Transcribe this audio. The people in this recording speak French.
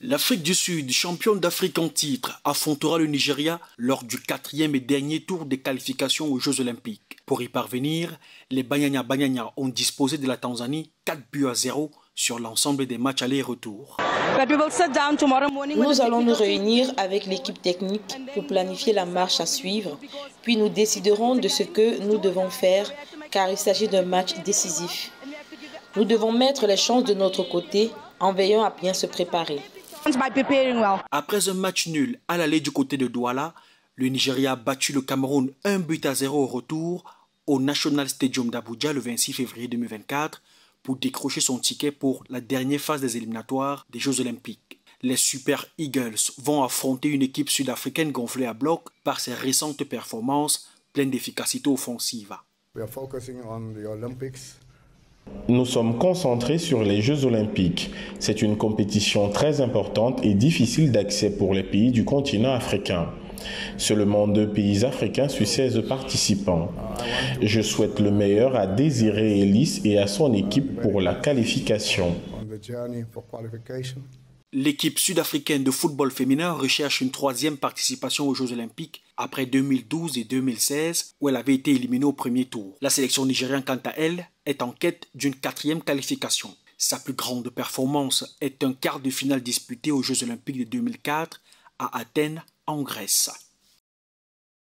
L'Afrique du Sud, championne d'Afrique en titre, affrontera le Nigeria lors du 4e et dernier tour des qualifications aux Jeux Olympiques. Pour y parvenir, les Banyana ont disposé de la Tanzanie 4-0 sur l'ensemble des matchs aller et retour. Nous allons nous réunir avec l'équipe technique pour planifier la marche à suivre, puis nous déciderons de ce que nous devons faire car il s'agit d'un match décisif. Nous devons mettre les chances de notre côté en veillant à bien se préparer. Après un match nul à l'aller du côté de Douala, le Nigeria a battu le Cameroun 1-0 au retour au National Stadium d'Abuja le 26 février 2024 pour décrocher son ticket pour la dernière phase des éliminatoires des Jeux Olympiques. Les Super Eagles vont affronter une équipe sud-africaine gonflée à bloc par ses récentes performances pleines d'efficacité offensive. Nous sommes concentrés sur les Jeux Olympiques. C'est une compétition très importante et difficile d'accès pour les pays du continent africain. Seulement 2 pays africains sur 16 participants. Je souhaite le meilleur à Désiré Ellis et à son équipe pour la qualification. L'équipe sud-africaine de football féminin recherche une 3e participation aux Jeux Olympiques après 2012 et 2016 où elle avait été éliminée au premier tour. La sélection nigériane, quant à elle, est en quête d'une 4e qualification. Sa plus grande performance est un quart de finale disputé aux Jeux Olympiques de 2004 à Athènes, en Grèce.